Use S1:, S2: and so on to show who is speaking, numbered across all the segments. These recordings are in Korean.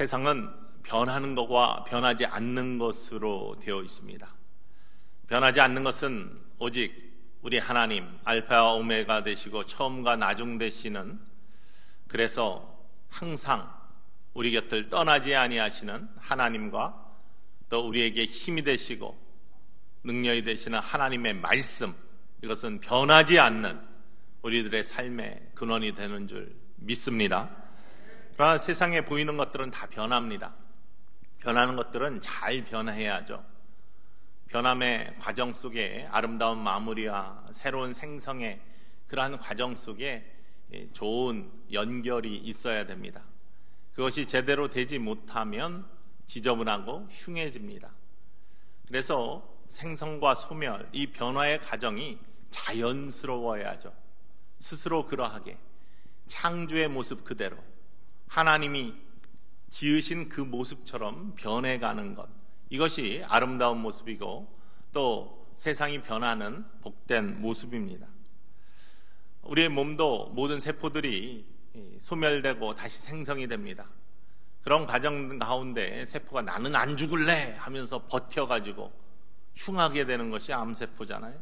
S1: 세상은 변하는 것과 변하지 않는 것으로 되어 있습니다. 변하지 않는 것은 오직 우리 하나님 알파와 오메가 되시고 처음과 나중 되시는, 그래서 항상 우리 곁을 떠나지 아니하시는 하나님과 또 우리에게 힘이 되시고 능력이 되시는 하나님의 말씀, 이것은 변하지 않는 우리들의 삶의 근원이 되는 줄 믿습니다. 그러나 세상에 보이는 것들은 다 변합니다. 변하는 것들은 잘 변해야죠. 변함의 과정 속에 아름다운 마무리와 새로운 생성의 그러한 과정 속에 좋은 연결이 있어야 됩니다. 그것이 제대로 되지 못하면 지저분하고 흉해집니다. 그래서 생성과 소멸, 이 변화의 과정이 자연스러워야죠. 스스로 그러하게 창조의 모습 그대로 하나님이 지으신 그 모습처럼 변해가는 것, 이것이 아름다운 모습이고 또 세상이 변하는 복된 모습입니다. 우리의 몸도 모든 세포들이 소멸되고 다시 생성이 됩니다. 그런 과정 가운데 세포가 나는 안 죽을래 하면서 버텨가지고 흉하게 되는 것이 암세포잖아요.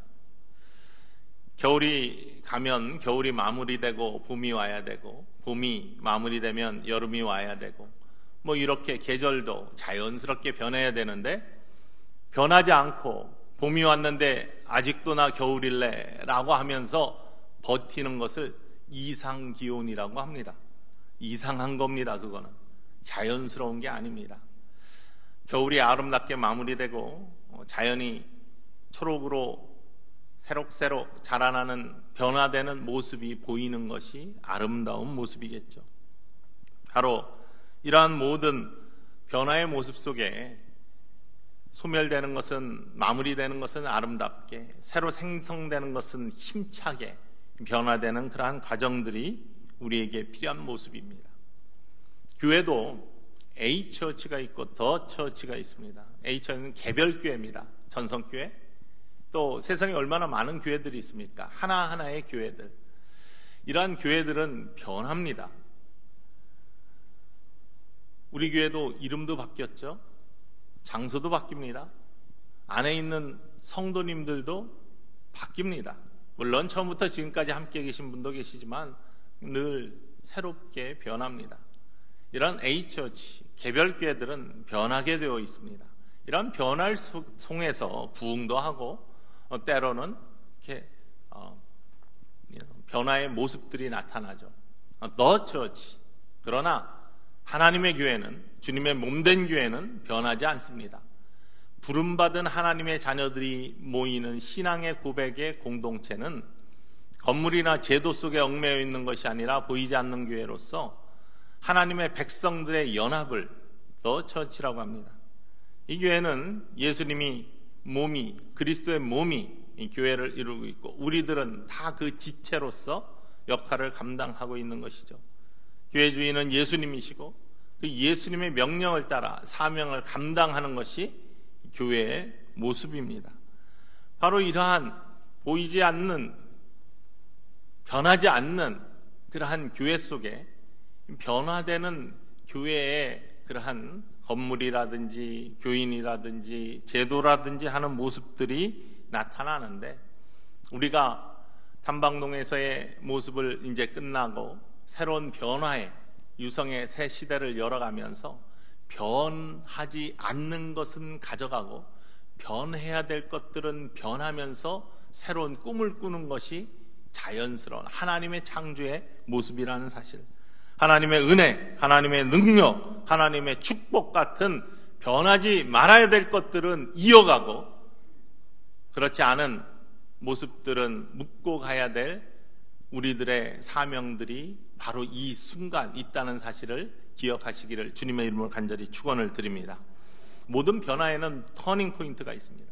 S1: 겨울이 가면 겨울이 마무리되고 봄이 와야 되고, 봄이 마무리되면 여름이 와야 되고, 뭐 이렇게 계절도 자연스럽게 변해야 되는데 변하지 않고 봄이 왔는데 아직도 나 겨울일래 라고 하면서 버티는 것을 이상기온이라고 합니다. 이상한 겁니다. 그거는 자연스러운 게 아닙니다. 겨울이 아름답게 마무리되고 자연이 초록으로 새록새록 자라나는 변화되는 모습이 보이는 것이 아름다운 모습이겠죠. 바로 이러한 모든 변화의 모습 속에 소멸되는 것은, 마무리되는 것은 아름답게, 새로 생성되는 것은 힘차게 변화되는 그러한 과정들이 우리에게 필요한 모습입니다. 교회도 A처치가 있고 더처치가 있습니다. A처치는 개별교회입니다. 전성교회. 또 세상에 얼마나 많은 교회들이 있습니까? 하나하나의 교회들. 이러한 교회들은 변합니다. 우리 교회도 이름도 바뀌었죠. 장소도 바뀝니다. 안에 있는 성도님들도 바뀝니다. 물론 처음부터 지금까지 함께 계신 분도 계시지만 늘 새롭게 변합니다. 이런 A처치, 개별교회들은 변하게 되어 있습니다. 이런 변화를 통해서 부흥도 하고 때로는 이렇게 변화의 모습들이 나타나죠. The Church. 그러나 하나님의 교회는, 주님의 몸된 교회는 변하지 않습니다. 부름받은 하나님의 자녀들이 모이는 신앙의 고백의 공동체는 건물이나 제도 속에 얽매여 있는 것이 아니라 보이지 않는 교회로서 하나님의 백성들의 연합을 The Church라고 합니다. 이 교회는 예수님이 몸이, 그리스도의 몸이 이 교회를 이루고 있고 우리들은 다 그 지체로서 역할을 감당하고 있는 것이죠. 교회 주인은 예수님이시고 그 예수님의 명령을 따라 사명을 감당하는 것이 교회의 모습입니다. 바로 이러한 보이지 않는, 변하지 않는 그러한 교회 속에 변화되는 교회의 그러한 건물이라든지 교인이라든지 제도라든지 하는 모습들이 나타나는데, 우리가 탐방동에서의 모습을 이제 끝나고 새로운 변화의 유성의 새 시대를 열어가면서 변하지 않는 것은 가져가고 변해야 될 것들은 변하면서 새로운 꿈을 꾸는 것이 자연스러운 하나님의 창조의 모습이라는 사실, 하나님의 은혜, 하나님의 능력, 하나님의 축복 같은 변하지 말아야 될 것들은 이어가고 그렇지 않은 모습들은 묻고 가야 될 우리들의 사명들이 바로 이 순간 있다는 사실을 기억하시기를 주님의 이름으로 간절히 축원을 드립니다. 모든 변화에는 터닝 포인트가 있습니다.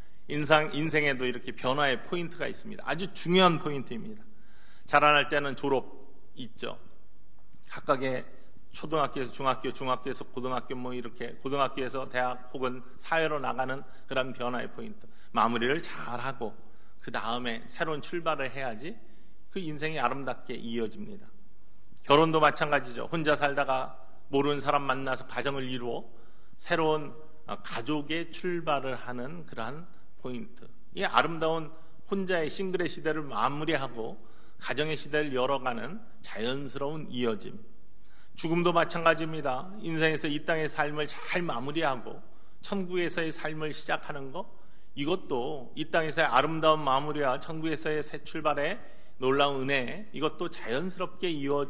S1: 인생에도 이렇게 변화의 포인트가 있습니다. 아주 중요한 포인트입니다. 자라날 때는 졸업 있죠. 각각의 초등학교에서 중학교, 중학교에서 고등학교, 뭐 이렇게 고등학교에서 대학 혹은 사회로 나가는 그런 변화의 포인트, 마무리를 잘하고 그 다음에 새로운 출발을 해야지 그 인생이 아름답게 이어집니다. 결혼도 마찬가지죠. 혼자 살다가 모르는 사람 만나서 가정을 이루어 새로운 가족의 출발을 하는 그러한 포인트. 이 아름다운 혼자의 싱글의 시대를 마무리하고 가정의 시대를 열어가는 자연스러운 이어짐. 죽음도 마찬가지입니다. 인생에서 이 땅의 삶을 잘 마무리하고 천국에서의 삶을 시작하는 것, 이것도 이 땅에서의 아름다운 마무리와 천국에서의 새 출발의 놀라운 은혜, 이것도 자연스럽게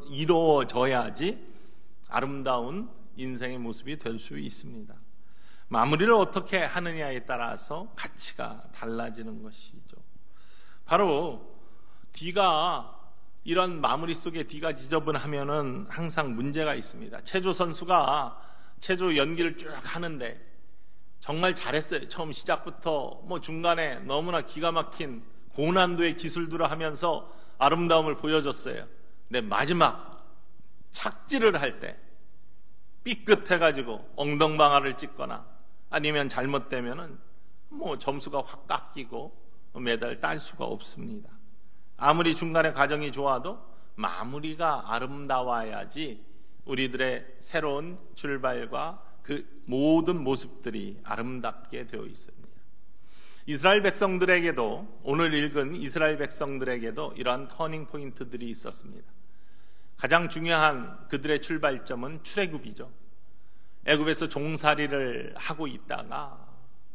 S1: 이루어져야지 아름다운 인생의 모습이 될 수 있습니다. 마무리를 어떻게 하느냐에 따라서 가치가 달라지는 것이죠. 바로 D가, 이런 마무리 속에 D가 지저분하면은 항상 문제가 있습니다. 체조 선수가 체조 연기를 쭉 하는데 정말 잘했어요. 처음 시작부터 중간에 너무나 기가 막힌 고난도의 기술들을 하면서 아름다움을 보여줬어요. 근데 마지막 착지를 할 때 삐끗해가지고 엉덩방아를 찍거나 아니면 잘못되면은 점수가 확 깎이고 메달 딸 수가 없습니다. 아무리 중간에 과정이 좋아도 마무리가 아름다워야지 우리들의 새로운 출발과 그 모든 모습들이 아름답게 되어 있습니다. 이스라엘 백성들에게도, 오늘 읽은 이스라엘 백성들에게도 이러한 터닝 포인트들이 있었습니다. 가장 중요한 그들의 출발점은 출애굽이죠. 애굽에서 종살이를 하고 있다가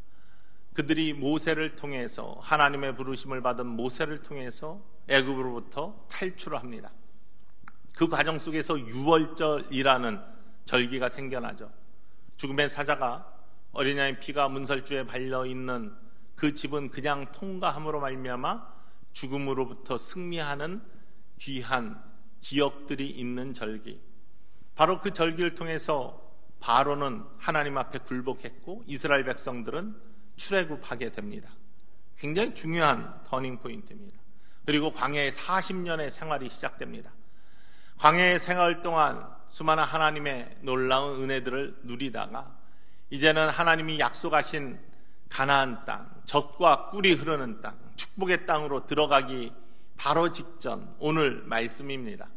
S1: 그들이 모세를 통해서, 하나님의 부르심을 받은 모세를 통해서 애굽으로부터 탈출을 합니다. 그 과정 속에서 유월절이라는 절기가 생겨나죠. 죽음의 사자가 어린 양의 피가 문설주에 발려있는 그 집은 그냥 통과함으로 말미암아 죽음으로부터 승리하는 귀한 기억들이 있는 절기. 바로 그 절기를 통해서 바로는 하나님 앞에 굴복했고 이스라엘 백성들은 출애굽하게 됩니다. 굉장히 중요한 터닝 포인트입니다. 그리고 광야의 40년의 생활이 시작됩니다. 광야의 생활 동안 수많은 하나님의 놀라운 은혜들을 누리다가 이제는 하나님이 약속하신 가나안 땅, 젖과 꿀이 흐르는 땅, 축복의 땅으로 들어가기 바로 직전 오늘 말씀입니다.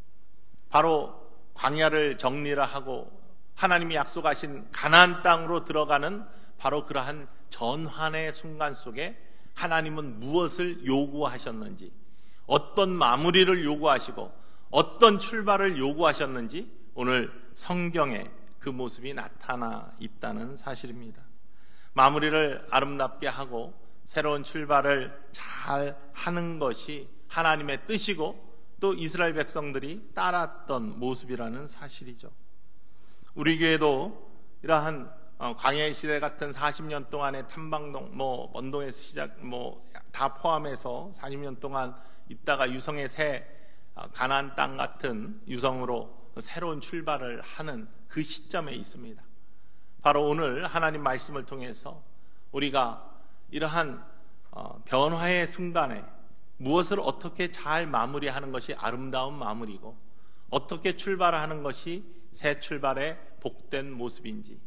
S1: 바로 광야를 정리를 하고 하나님이 약속하신 가나안 땅으로 들어가는 바로 그러한 전환의 순간 속에 하나님은 무엇을 요구하셨는지, 어떤 마무리를 요구하시고 어떤 출발을 요구하셨는지 오늘 성경에 그 모습이 나타나 있다는 사실입니다. 마무리를 아름답게 하고 새로운 출발을 잘 하는 것이 하나님의 뜻이고 또 이스라엘 백성들이 따랐던 모습이라는 사실이죠. 우리 교회도 이러한 광야의 시대 같은 40년 동안의 탐방동, 원동에서 시작, 다 포함해서 40년 동안 있다가 유성의 새 가나안 땅 같은 유성으로 새로운 출발을 하는 그 시점에 있습니다. 바로 오늘 하나님 말씀을 통해서 우리가 이러한 변화의 순간에 무엇을 어떻게 잘 마무리하는 것이 아름다운 마무리고 어떻게 출발하는 것이 새 출발의 복된 모습인지,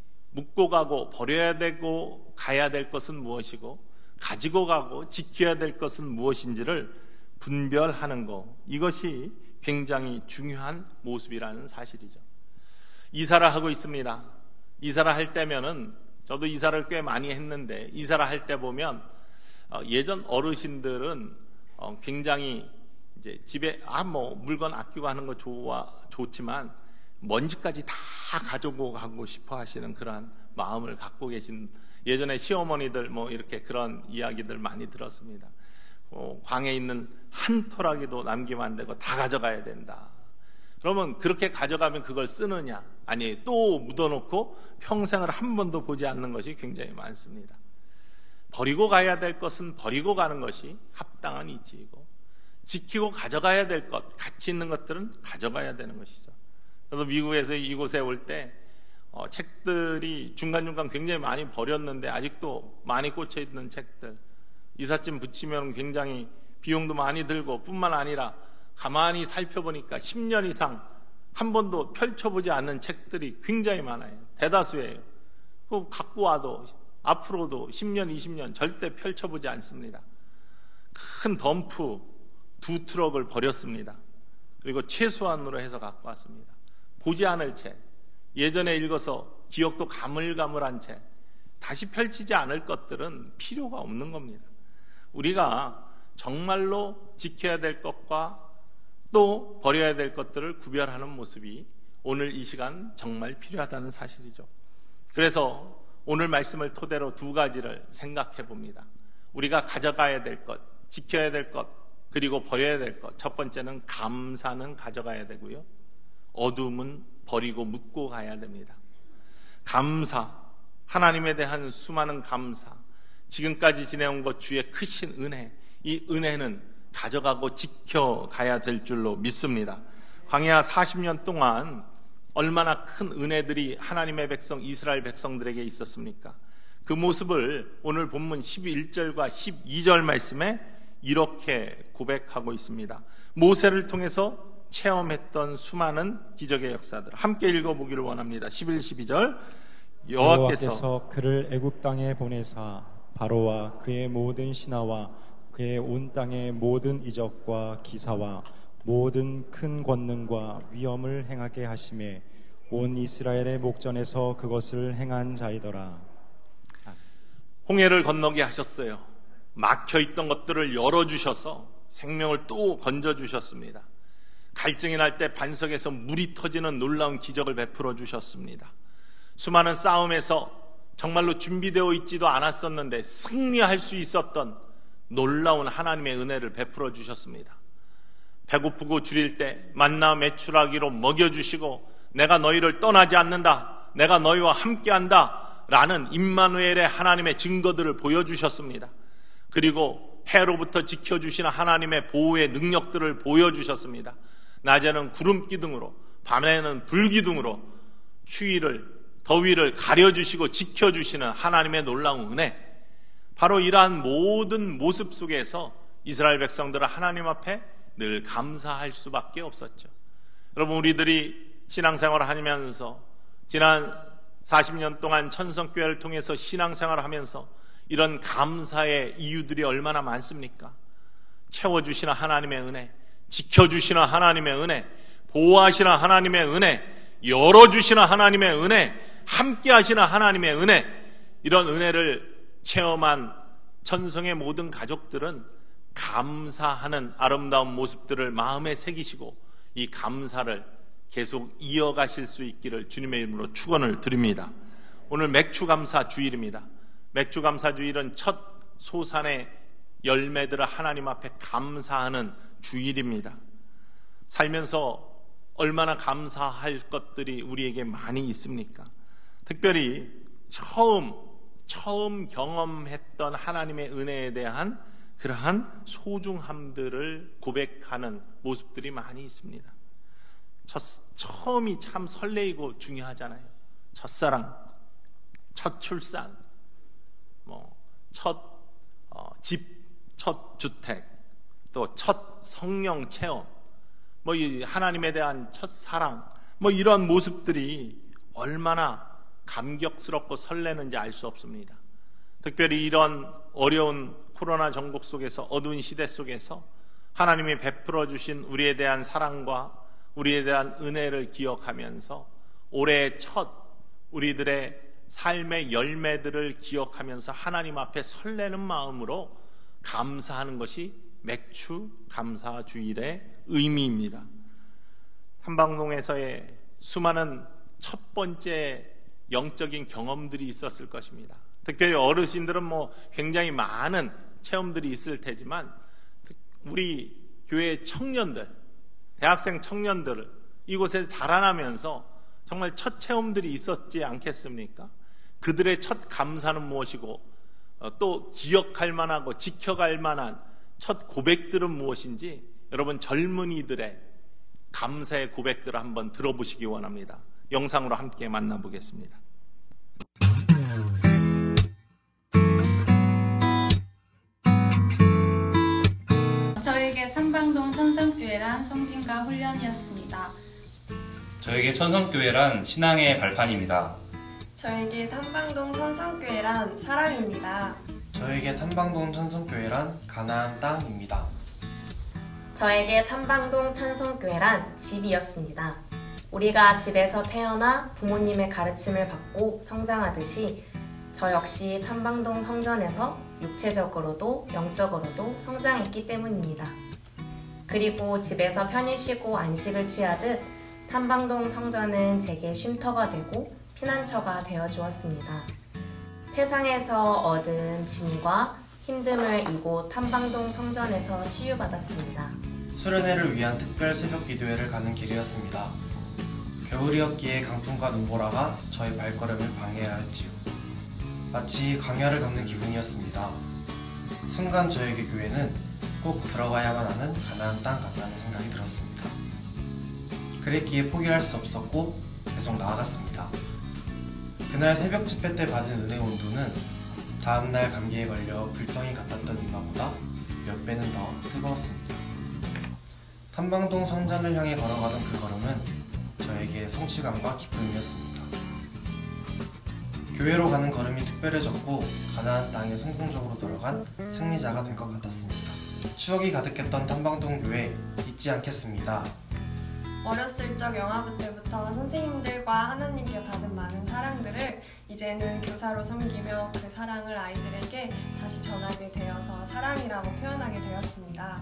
S1: 묻고 가고 버려야 되고 가야 될 것은 무엇이고 가지고 가고 지켜야 될 것은 무엇인지를 분별하는 것, 이것이 굉장히 중요한 모습이라는 사실이죠. 이사를 하고 있습니다. 이사를 할 때면은, 저도 이사를 꽤 많이 했는데 이사를 할 때 보면 예전 어르신들은 굉장히 이제 집에 물건 아끼고 하는 거 좋지만 먼지까지 다 가지고 가고 싶어 하시는 그러한 마음을 갖고 계신, 예전에 시어머니들 이렇게 그런 이야기들 많이 들었습니다. 광에 있는 한 토라기도 남기면 안 되고 다 가져가야 된다. 그러면 그렇게 가져가면 그걸 쓰느냐? 아니, 또 묻어놓고 평생을 한 번도 보지 않는 것이 굉장히 많습니다. 버리고 가야 될 것은 버리고 가는 것이 합당한 이치이고, 지키고 가져가야 될 것, 가치 있는 것들은 가져가야 되는 것이죠. 저도 미국에서 이곳에 올 때 책들이 중간중간 굉장히 많이 버렸는데 아직도 많이 꽂혀 있는 책들, 이삿짐 붙이면 굉장히 비용도 많이 들고 뿐만 아니라 가만히 살펴보니까 10년 이상 한 번도 펼쳐보지 않는 책들이 굉장히 많아요. 대다수예요. 그거 갖고 와도 앞으로도 10년, 20년 절대 펼쳐보지 않습니다. 큰 덤프 2트럭을 버렸습니다. 그리고 최소한으로 해서 갖고 왔습니다. 보지 않을 채, 예전에 읽어서 기억도 가물가물한 채 다시 펼치지 않을 것들은 필요가 없는 겁니다. 우리가 정말로 지켜야 될 것과 또 버려야 될 것들을 구별하는 모습이 오늘 이 시간 정말 필요하다는 사실이죠. 그래서 오늘 말씀을 토대로 두 가지를 생각해 봅니다. 우리가 가져가야 될 것, 지켜야 될 것, 그리고 버려야 될 것. 첫 번째는 감사는 가져가야 되고요, 어둠은 버리고 묻고 가야 됩니다. 감사, 하나님에 대한 수많은 감사, 지금까지 지내온 것 주의 크신 은혜, 이 은혜는 가져가고 지켜가야 될 줄로 믿습니다. 광야 40년 동안 얼마나 큰 은혜들이 하나님의 백성 이스라엘 백성들에게 있었습니까? 그 모습을 오늘 본문 11절과 12절 말씀에 이렇게 고백하고 있습니다. 모세를 통해서 체험했던 수많은 기적의 역사들 함께 읽어보기를 원합니다. 11, 12절 여호와께서
S2: 그를 애굽 땅에 보내사 바로와 그의 모든 신하와 그의 온 땅의 모든 이적과 기사와 모든 큰 권능과 위엄을 행하게 하심에 온 이스라엘의 목전에서 그것을 행한 자이더라.
S1: 홍해를 건너게 하셨어요. 막혀있던 것들을 열어주셔서 생명을 또 건져주셨습니다. 갈증이 날 때 반석에서 물이 터지는 놀라운 기적을 베풀어 주셨습니다. 수많은 싸움에서 정말로 준비되어 있지도 않았었는데 승리할 수 있었던 놀라운 하나님의 은혜를 베풀어 주셨습니다. 배고프고 줄일 때 만나 메추라기로 먹여주시고 내가 너희를 떠나지 않는다, 내가 너희와 함께한다 라는 임마누엘의 하나님의 증거들을 보여주셨습니다. 그리고 해로부터 지켜주시는 하나님의 보호의 능력들을 보여주셨습니다. 낮에는 구름기둥으로, 밤에는 불기둥으로 추위를, 더위를 가려주시고 지켜주시는 하나님의 놀라운 은혜, 바로 이러한 모든 모습 속에서 이스라엘 백성들은 하나님 앞에 늘 감사할 수밖에 없었죠. 여러분, 우리들이 신앙생활을 하면서 지난 40년 동안 천성교회를 통해서 신앙생활을 하면서 이런 감사의 이유들이 얼마나 많습니까? 채워주시는 하나님의 은혜, 지켜주시는 하나님의 은혜, 보호하시는 하나님의 은혜, 열어주시는 하나님의 은혜, 함께하시는 하나님의 은혜, 이런 은혜를 체험한 천성의 모든 가족들은 감사하는 아름다운 모습들을 마음에 새기시고 이 감사를 계속 이어가실 수 있기를 주님의 이름으로 축원을 드립니다. 오늘 맥추감사 주일입니다. 맥추감사 주일은 첫 소산의 열매들을 하나님 앞에 감사하는 주일입니다. 살면서 얼마나 감사할 것들이 우리에게 많이 있습니까? 특별히 처음 경험했던 하나님의 은혜에 대한 그러한 소중함들을 고백하는 모습들이 많이 있습니다. 처음이 참 설레이고 중요하잖아요. 첫사랑, 첫 출산, 첫 집, 첫 주택, 또 첫 성령 체험, 이 하나님에 대한 첫 사랑, 이런 모습들이 얼마나 감격스럽고 설레는지 알 수 없습니다. 특별히 이런 어려운 코로나 전국 속에서, 어두운 시대 속에서 하나님이 베풀어 주신 우리에 대한 사랑과 우리에 대한 은혜를 기억하면서 올해의 첫 우리들의 삶의 열매들을 기억하면서 하나님 앞에 설레는 마음으로 감사하는 것이 맥추 감사 주일의 의미입니다. 탐방동에서의 수많은 첫 번째 영적인 경험들이 있었을 것입니다. 특별히 어르신들은 굉장히 많은 체험들이 있을 테지만 우리 교회 청년들, 대학생 청년들을 이곳에서 자라나면서 정말 첫 체험들이 있었지 않겠습니까? 그들의 첫 감사는 무엇이고 또 기억할 만하고 지켜갈 만한 첫 고백들은 무엇인지 여러분 젊은이들의 감사의 고백들을 한번 들어보시기 원합니다. 영상으로 함께 만나보겠습니다.
S3: 저에게 탐방동 천성교회란 성김과 훈련이었습니다.
S4: 저에게 천성교회란 신앙의 발판입니다.
S5: 저에게 탐방동 천성교회란 사랑입니다.
S6: 저에게 탐방동 천성교회란 가나안 땅입니다.
S7: 저에게 탐방동 천성교회란 집이었습니다. 우리가 집에서 태어나 부모님의 가르침을 받고 성장하듯이 저 역시 탐방동 성전에서 육체적으로도 영적으로도 성장했기 때문입니다. 그리고 집에서 편히 쉬고 안식을 취하듯 탐방동 성전은 제게 쉼터가 되고 피난처가 되어 주었습니다. 세상에서 얻은 짐과 힘듦을 이곳 탐방동 성전에서 치유받았습니다.
S6: 수련회를 위한 특별 새벽 기도회를 가는 길이었습니다. 겨울이었기에 강풍과 눈보라가 저의 발걸음을 방해하였지요. 마치 광야를 걷는 기분이었습니다. 순간 저에게 교회는 꼭 들어가야만 하는 가나안 땅 같다는 생각이 들었습니다. 그랬기에 포기할 수 없었고 계속 나아갔습니다. 그날 새벽 집회 때 받은 은혜 온도는 다음날 감기에 걸려 불덩이 같았던 이마보다 몇 배는 더 뜨거웠습니다. 탐방동 성전을 향해 걸어가던 그 걸음은 저에게 성취감과 기쁨이었습니다. 교회로 가는 걸음이 특별해졌고 가나안 땅에 성공적으로 들어간 승리자가 된 것 같았습니다. 추억이 가득했던 탐방동 교회 잊지 않겠습니다.
S5: 어렸을 적 영아부 때부터 선생님들과 하나님께 받은 많은 사랑들을 이제는 교사로 섬기며 그 사랑을 아이들에게 다시 전하게 되어서 사랑이라고 표현하게 되었습니다.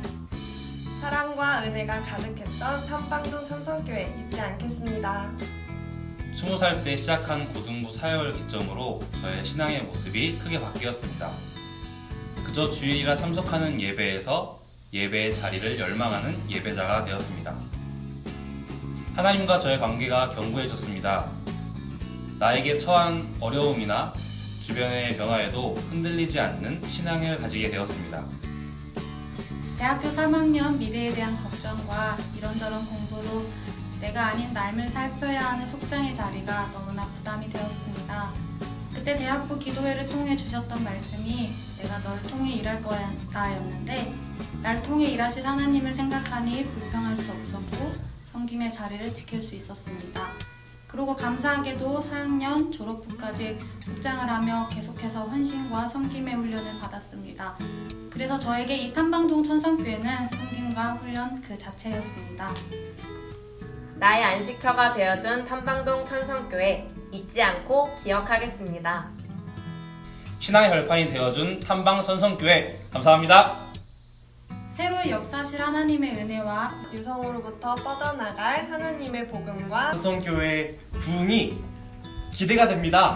S5: 사랑과 은혜가 가득했던 탐방동 천성교회 잊지 않겠습니다.
S4: 20살 때 시작한 고등부 사역을 기점으로 저의 신앙의 모습이 크게 바뀌었습니다. 그저 주일이라 참석하는 예배에서 예배의 자리를 열망하는 예배자가 되었습니다. 하나님과 저의 관계가 견고해졌습니다. 나에게 처한 어려움이나 주변의 변화에도 흔들리지 않는 신앙을 가지게 되었습니다.
S3: 대학교 3학년 미래에 대한 걱정과 이런저런 공부로 내가 아닌 남을 살펴야 하는 속장의 자리가 너무나 부담이 되었습니다. 그때 대학부 기도회를 통해 주셨던 말씀이 내가 널 통해 일할 거다 였는데 날 통해 일하실 하나님을 생각하니 불평할 수 없었고 섬김의 자리를 지킬 수 있었습니다. 그리고 감사하게도 4학년 졸업 후까지 속장을 하며 계속해서 헌신과 섬김의 훈련을 받았습니다. 그래서 저에게 이 탐방동 천성교회는 섬김과 훈련 그 자체였습니다.
S7: 나의 안식처가 되어준 탐방동 천성교회 잊지 않고 기억하겠습니다.
S4: 신앙의 발판이 되어준 탐방 천성교회 감사합니다.
S3: 새로의 역사실 하나님의 은혜와
S5: 유성으로부터 뻗어나갈 하나님의 복음과
S6: 천성교회 부흥이 기대가 됩니다.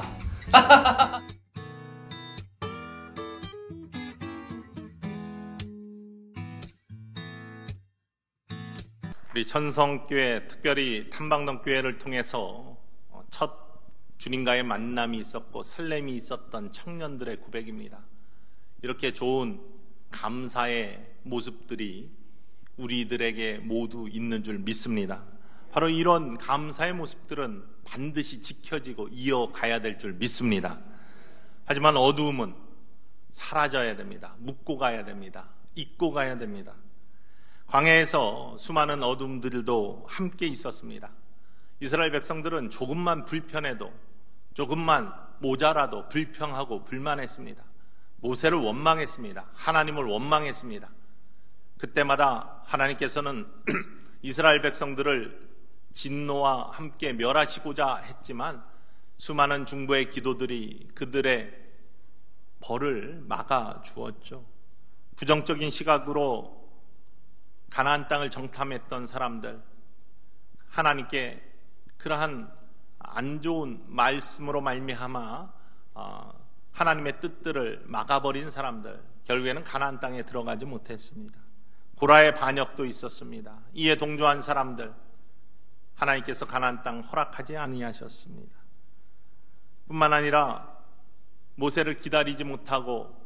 S1: 우리 천성교회, 특별히 탐방동 교회를 통해서 첫 주님과의 만남이 있었고 설렘이 있었던 청년들의 고백입니다. 이렇게 좋은 감사의 모습들이 우리들에게 모두 있는 줄 믿습니다. 바로 이런 감사의 모습들은 반드시 지켜지고 이어가야 될 줄 믿습니다. 하지만 어두움은 사라져야 됩니다. 묻고 가야 됩니다. 잊고 가야 됩니다. 광야에서 수많은 어둠들도 함께 있었습니다. 이스라엘 백성들은 조금만 불편해도, 조금만 모자라도 불평하고 불만했습니다. 모세를 원망했습니다. 하나님을 원망했습니다. 그때마다 하나님께서는 이스라엘 백성들을 진노와 함께 멸하시고자 했지만 수많은 중보의 기도들이 그들의 벌을 막아 주었죠. 부정적인 시각으로 가나안 땅을 정탐했던 사람들, 하나님께 그러한 안 좋은 말씀으로 말미암아 하나님의 뜻들을 막아버린 사람들, 결국에는 가나안 땅에 들어가지 못했습니다. 고라의 반역도 있었습니다. 이에 동조한 사람들, 하나님께서 가나안 땅 허락하지 아니하셨습니다. 뿐만 아니라 모세를 기다리지 못하고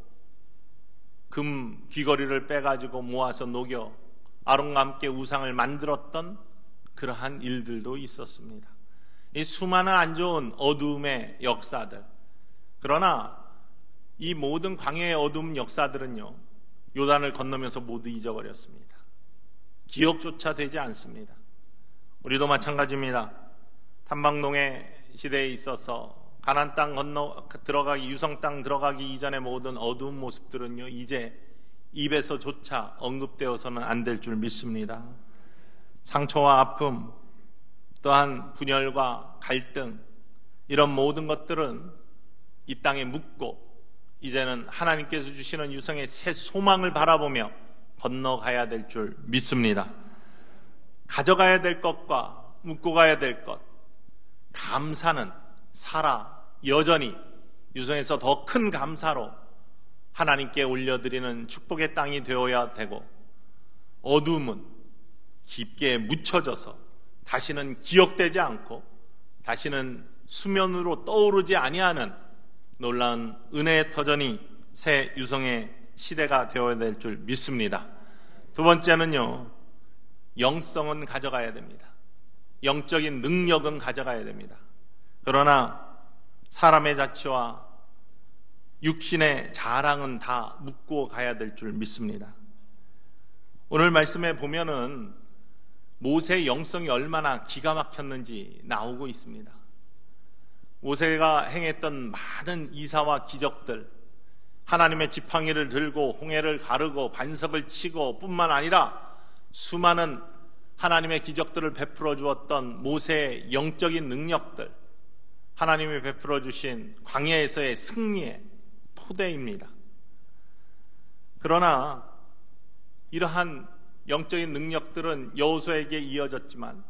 S1: 금 귀걸이를 빼가지고 모아서 녹여 아론과 함께 우상을 만들었던 그러한 일들도 있었습니다. 이 수많은 안 좋은 어두움의 역사들, 그러나 이 모든 광야의 어두움 역사들은요, 요단을 건너면서 모두 잊어버렸습니다. 기억조차 되지 않습니다. 우리도 마찬가지입니다. 탐방동의 시대에 있어서 가나안 땅 건너 들어가기, 유성 땅 들어가기 이전의 모든 어두운 모습들은요, 이제 입에서조차 언급되어서는 안 될 줄 믿습니다. 상처와 아픔, 또한 분열과 갈등, 이런 모든 것들은 이 땅에 묻고 이제는 하나님께서 주시는 유성의 새 소망을 바라보며 건너가야 될 줄 믿습니다. 가져가야 될 것과 묻고 가야 될 것, 감사는 여전히 유성에서 더 큰 감사로 하나님께 올려드리는 축복의 땅이 되어야 되고, 어두움은 깊게 묻혀져서 다시는 기억되지 않고 다시는 수면으로 떠오르지 아니하는 놀라운 은혜의 터전이 새 유성의 시대가 되어야 될 줄 믿습니다. 두 번째는요, 영성은 가져가야 됩니다. 영적인 능력은 가져가야 됩니다. 그러나 사람의 자치와 육신의 자랑은 다 묻고 가야 될 줄 믿습니다. 오늘 말씀에 보면은 모세의 영성이 얼마나 기가 막혔는지 나오고 있습니다. 모세가 행했던 많은 이사와 기적들, 하나님의 지팡이를 들고 홍해를 가르고 반석을 치고 뿐만 아니라 수많은 하나님의 기적들을 베풀어 주었던 모세의 영적인 능력들, 하나님이 베풀어 주신 광야에서의 승리의 토대입니다. 그러나 이러한 영적인 능력들은 여호수아에게 이어졌지만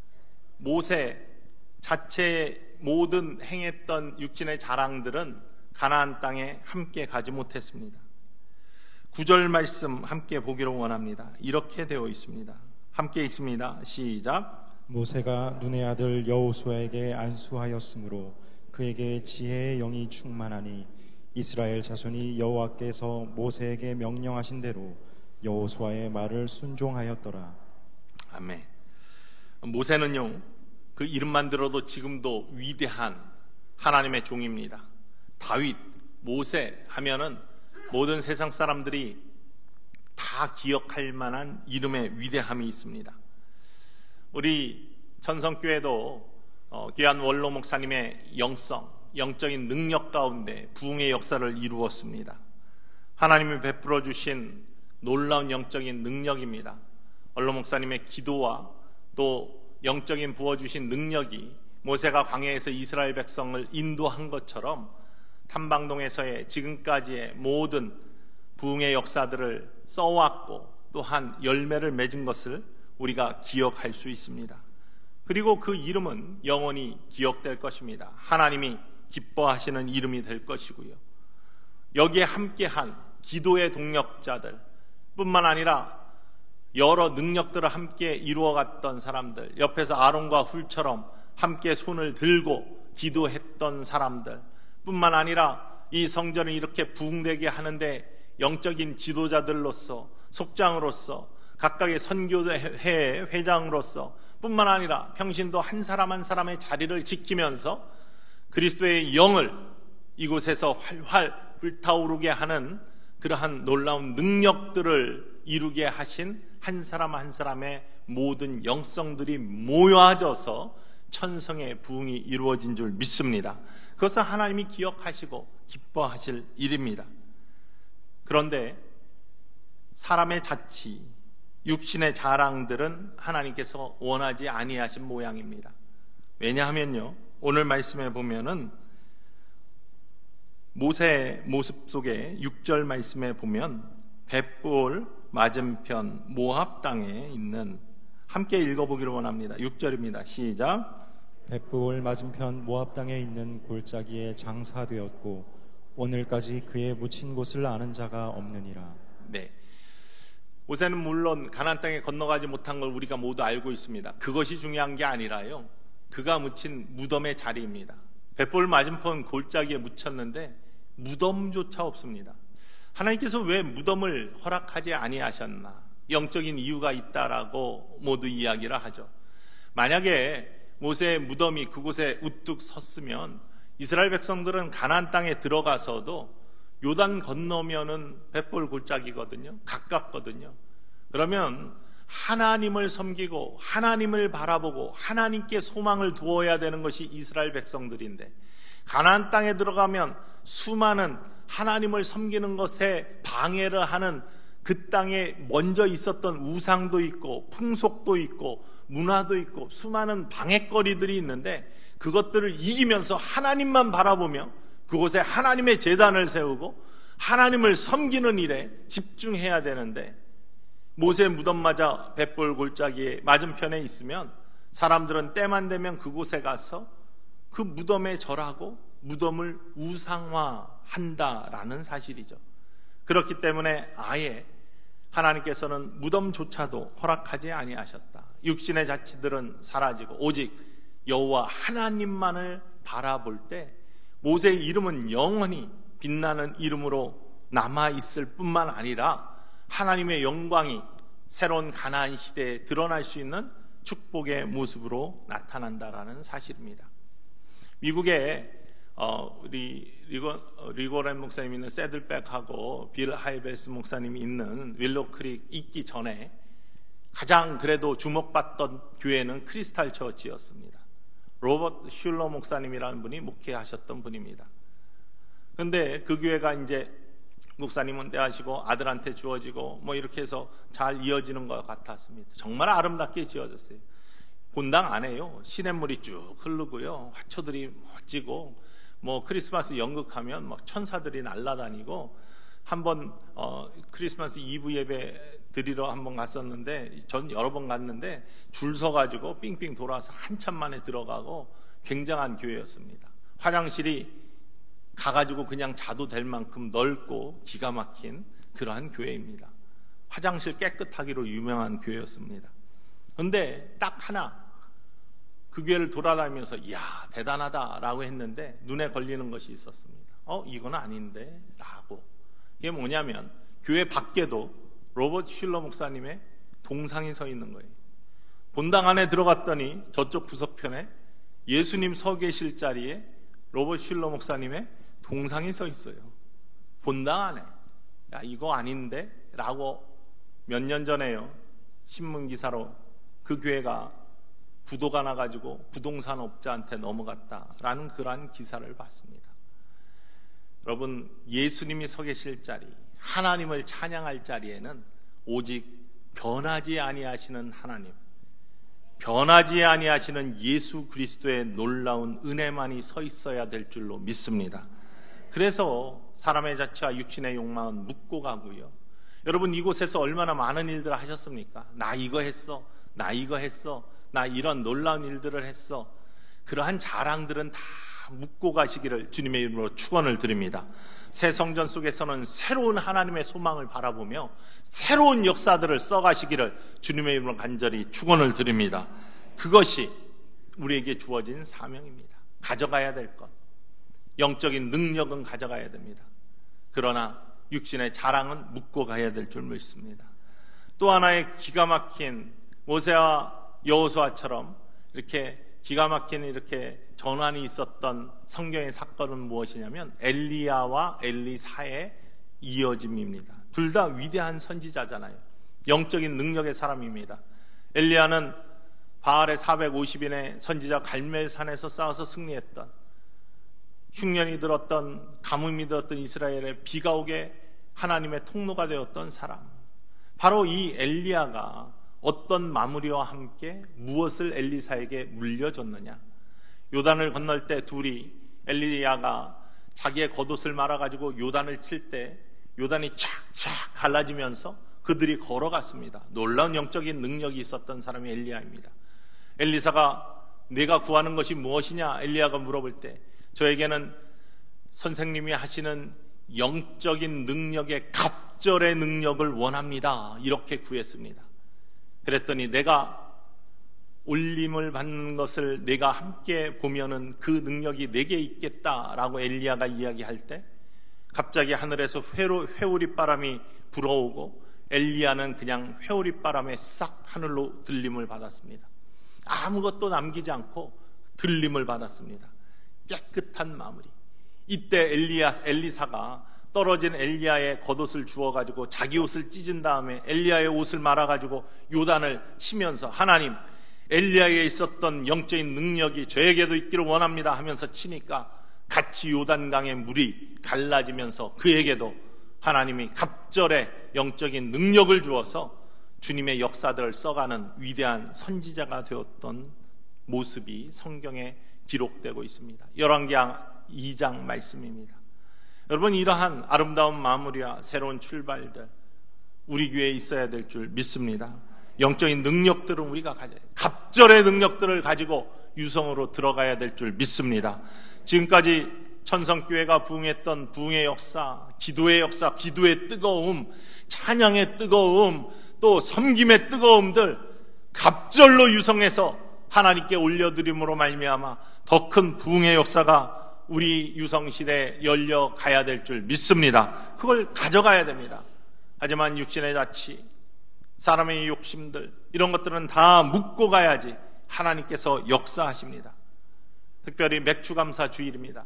S1: 모세 자체의 모든 행했던 육신의 자랑들은 가나안 땅에 함께 가지 못했습니다. 9절 말씀 함께 보기를 원합니다. 이렇게 되어 있습니다. 함께 읽습니다. 시작.
S2: 모세가 눈의 아들 여호수아에게 안수하였으므로 그에게 지혜의 영이 충만하니 이스라엘 자손이 여호와께서 모세에게 명령하신 대로 여호수아의 말을 순종하였더라.
S1: 아멘. 모세는요, 그 이름만 들어도 지금도 위대한 하나님의 종입니다. 다윗, 모세 하면은 모든 세상 사람들이 다 기억할 만한 이름의 위대함이 있습니다. 우리 천성교회도 귀한 원로 목사님의 영적인 능력 가운데 부흥의 역사를 이루었습니다. 하나님이 베풀어 주신 놀라운 영적인 능력입니다. 원로 목사님의 기도와 또 영적인 부어주신 능력이 모세가 광야에서 이스라엘 백성을 인도한 것처럼 탐방동에서의 지금까지의 모든 부흥의 역사들을 써왔고 또한 열매를 맺은 것을 우리가 기억할 수 있습니다. 그리고 그 이름은 영원히 기억될 것입니다. 하나님이 기뻐하시는 이름이 될 것이고요. 여기에 함께한 기도의 동력자들 뿐만 아니라 여러 능력들을 함께 이루어갔던 사람들, 옆에서 아론과 훌처럼 함께 손을 들고 기도했던 사람들 뿐만 아니라 이 성전을 이렇게 부흥되게 하는데 영적인 지도자들로서, 속장으로서, 각각의 선교회 회장으로서 뿐만 아니라 평신도 한 사람 한 사람의 자리를 지키면서 그리스도의 영을 이곳에서 활활 불타오르게 하는 그러한 놀라운 능력들을 이루게 하신 한 사람 한 사람의 모든 영성들이 모여져서 천성의 부흥이 이루어진 줄 믿습니다. 그것은 하나님이 기억하시고 기뻐하실 일입니다. 그런데 사람의 자치, 육신의 자랑들은 하나님께서 원하지 아니하신 모양입니다. 왜냐하면요, 오늘 말씀에 보면은 모세의 모습 속에 6절 말씀에 보면 벳볼 맞은편 모압 땅에 있는, 함께 읽어보기를 원합니다. 6절입니다. 시작.
S2: 벳볼 맞은편 모압 땅에 있는 골짜기에 장사되었고 오늘까지 그의 묻힌 곳을 아는 자가 없느니라.
S1: 네, 모세는 물론 가나안 땅에 건너가지 못한 걸 우리가 모두 알고 있습니다. 그것이 중요한 게 아니라요, 그가 묻힌 무덤의 자리입니다. 벳볼 맞은편 골짜기에 묻혔는데 무덤조차 없습니다. 하나님께서 왜 무덤을 허락하지 아니하셨나? 영적인 이유가 있다라고 모두 이야기를 하죠. 만약에 모세의 무덤이 그곳에 우뚝 섰으면 이스라엘 백성들은 가나안 땅에 들어가서도 요단 건너면은 벳볼 골짜기거든요. 가깝거든요. 그러면 하나님을 섬기고 하나님을 바라보고 하나님께 소망을 두어야 되는 것이 이스라엘 백성들인데, 가나안 땅에 들어가면 수많은 하나님을 섬기는 것에 방해를 하는 그 땅에 먼저 있었던 우상도 있고 풍속도 있고 문화도 있고 수많은 방해거리들이 있는데 그것들을 이기면서 하나님만 바라보며 그곳에 하나님의 제단을 세우고 하나님을 섬기는 일에 집중해야 되는데, 모세 무덤마저 벳볼 골짜기에 맞은편에 있으면 사람들은 때만 되면 그곳에 가서 그 무덤에 절하고 무덤을 우상화한다라는 사실이죠. 그렇기 때문에 아예 하나님께서는 무덤조차도 허락하지 아니하셨다. 육신의 자치들은 사라지고 오직 여호와 하나님만을 바라볼 때 모세의 이름은 영원히 빛나는 이름으로 남아있을 뿐만 아니라 하나님의 영광이 새로운 가나안 시대에 드러날 수 있는 축복의 모습으로 나타난다라는 사실입니다. 미국에 리고렌 목사님이 있는 새들백하고 빌 하이베스 목사님이 있는 윌로우 크릭 있기 전에 가장 그래도 주목받던 교회는 크리스탈 처치였습니다. 로버트 슐러 목사님이라는 분이 목회하셨던 분입니다. 그런데 그 교회가 이제 목사님은 떼하시고 아들한테 주어지고 뭐 이렇게 해서 잘 이어지는 것 같았습니다. 정말 아름답게 지어졌어요. 본당 안에요, 시냇물이 쭉 흐르고요, 화초들이 멋지고, 뭐 크리스마스 연극하면 막 천사들이 날아다니고, 한번 크리스마스 이브 예배 드리러 한번 갔었는데, 전 여러 번 갔는데 줄 서가지고 삥삥 돌아서 한참 만에 들어가고 굉장한 교회였습니다. 화장실이 가가지고 그냥 자도 될 만큼 넓고 기가 막힌 그러한 교회입니다. 화장실 깨끗하기로 유명한 교회였습니다. 그런데 딱 하나 그 교회를 돌아다니면서 이야 대단하다라고 했는데 눈에 걸리는 것이 있었습니다. 이건 아닌데 라고. 이게 뭐냐면 교회 밖에도 로버트 슐러 목사님의 동상이 서 있는 거예요. 본당 안에 들어갔더니 저쪽 구석편에 예수님 서 계실 자리에 로버트 슐러 목사님의 동상이 서 있어요. 본당 안에. 야 이거 아닌데? 라고 몇 년 전에요, 신문기사로 그 교회가 부도가 나가지고 부동산 업자한테 넘어갔다라는 그러한 기사를 봤습니다. 여러분, 예수님이 서 계실 자리, 하나님을 찬양할 자리에는 오직 변하지 아니하시는 하나님, 변하지 아니하시는 예수 그리스도의 놀라운 은혜만이 서 있어야 될 줄로 믿습니다. 그래서 사람의 자치와 육신의 욕망은 묻고 가고요. 여러분, 이곳에서 얼마나 많은 일들을 하셨습니까? 나 이거 했어, 나 이거 했어, 나 이런 놀라운 일들을 했어. 그러한 자랑들은 다 묻고 가시기를 주님의 이름으로 축원을 드립니다. 새 성전 속에서는 새로운 하나님의 소망을 바라보며 새로운 역사들을 써가시기를 주님의 이름으로 간절히 축원을 드립니다. 그것이 우리에게 주어진 사명입니다. 가져가야 될 것, 영적인 능력은 가져가야 됩니다. 그러나 육신의 자랑은 묻고 가야 될 줄 믿습니다. 또 하나의 기가 막힌 모세와 여호수아처럼 이렇게 기가 막힌 이렇게 전환이 있었던 성경의 사건은 무엇이냐면 엘리야와 엘리사의 이어짐입니다. 둘 다 위대한 선지자잖아요. 영적인 능력의 사람입니다. 엘리야는 바알의 450인의 선지자 갈멜산에서 싸워서 승리했던, 흉년이 들었던, 가뭄이 들었던 이스라엘에 비가 오게 하나님의 통로가 되었던 사람. 바로 이 엘리야가 어떤 마무리와 함께 무엇을 엘리사에게 물려줬느냐. 요단을 건널 때 둘이, 엘리야가 자기의 겉옷을 말아가지고 요단을 칠 때 요단이 쫙쫙 갈라지면서 그들이 걸어갔습니다. 놀라운 영적인 능력이 있었던 사람이 엘리야입니다. 엘리사가 내가 구하는 것이 무엇이냐 엘리야가 물어볼 때 저에게는 선생님이 하시는 영적인 능력의 갑절의 능력을 원합니다. 이렇게 구했습니다. 그랬더니 내가 올림을 받는 것을 내가 함께 보면은 그 능력이 내게 있겠다라고 엘리야가 이야기할 때 갑자기 하늘에서 회오리바람이 불어오고 엘리야는 그냥 회오리바람에 싹 하늘로 들림을 받았습니다. 아무것도 남기지 않고 들림을 받았습니다. 깨끗한 마무리. 이때 엘리사가 떨어진 엘리야의 겉옷을 주워가지고 자기 옷을 찢은 다음에 엘리야의 옷을 말아가지고 요단을 치면서 하나님, 엘리야에 있었던 영적인 능력이 저에게도 있기를 원합니다 하면서 치니까 같이 요단강의 물이 갈라지면서 그에게도 하나님이 갑절의 영적인 능력을 주어서 주님의 역사들을 써가는 위대한 선지자가 되었던 모습이 성경에 기록되고 있습니다. 열왕기상 2장 말씀입니다. 여러분, 이러한 아름다운 마무리와 새로운 출발들 우리 교회에 있어야 될 줄 믿습니다. 영적인 능력들은 우리가 가져야 해요. 갑절의 능력들을 가지고 유성으로 들어가야 될 줄 믿습니다. 지금까지 천성교회가 부흥했던 부흥의 역사, 기도의 역사, 기도의 뜨거움, 찬양의 뜨거움, 또 섬김의 뜨거움들 갑절로 유성해서 하나님께 올려드림으로 말미암아 더 큰 부흥의 역사가 우리 유성시대에 열려가야 될 줄 믿습니다. 그걸 가져가야 됩니다. 하지만 육신의 자치, 사람의 욕심들, 이런 것들은 다 묻고 가야지 하나님께서 역사하십니다. 특별히 맥주감사 주일입니다.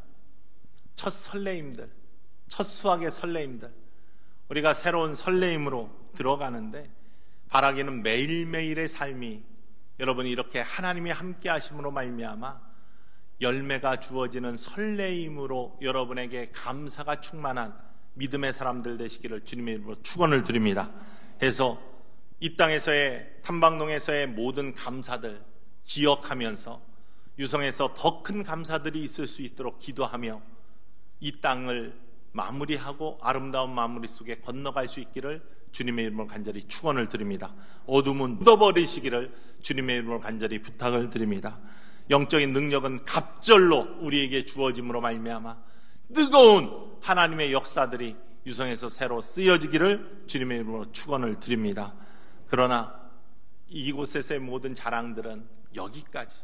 S1: 첫 설레임들, 첫 수확의 설레임들, 우리가 새로운 설레임으로 들어가는데 바라기는 매일매일의 삶이 여러분이 이렇게 하나님이 함께 하심으로 말미암아 열매가 주어지는 설레임으로 여러분에게 감사가 충만한 믿음의 사람들 되시기를 주님의 이름으로 축원을 드립니다. 해서 이 땅에서의 탐방동에서의 모든 감사들 기억하면서 유성에서 더 큰 감사들이 있을 수 있도록 기도하며 이 땅을 마무리하고 아름다운 마무리 속에 건너갈 수 있기를 주님의 이름으로 간절히 축원을 드립니다. 어둠은 묻어버리시기를 주님의 이름으로 간절히 부탁을 드립니다. 영적인 능력은 갑절로 우리에게 주어짐으로 말미암아 뜨거운 하나님의 역사들이 유성에서 새로 쓰여지기를 주님의 이름으로 축원을 드립니다. 그러나 이곳에서의 모든 자랑들은 여기까지.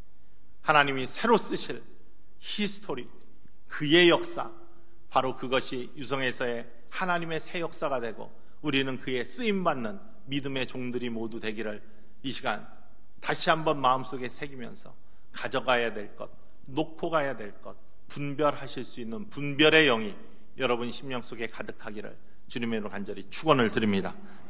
S1: 하나님이 새로 쓰실 히스토리, 그의 역사, 바로 그것이 유성에서의 하나님의 새 역사가 되고 우리는 그의 쓰임받는 믿음의 종들이 모두 되기를 이 시간 다시 한번 마음속에 새기면서 가져가야 될 것, 놓고 가야 될 것, 분별하실 수 있는 분별의 영이 여러분 심령 속에 가득하기를 주님의 이름으로 간절히 축원을 드립니다.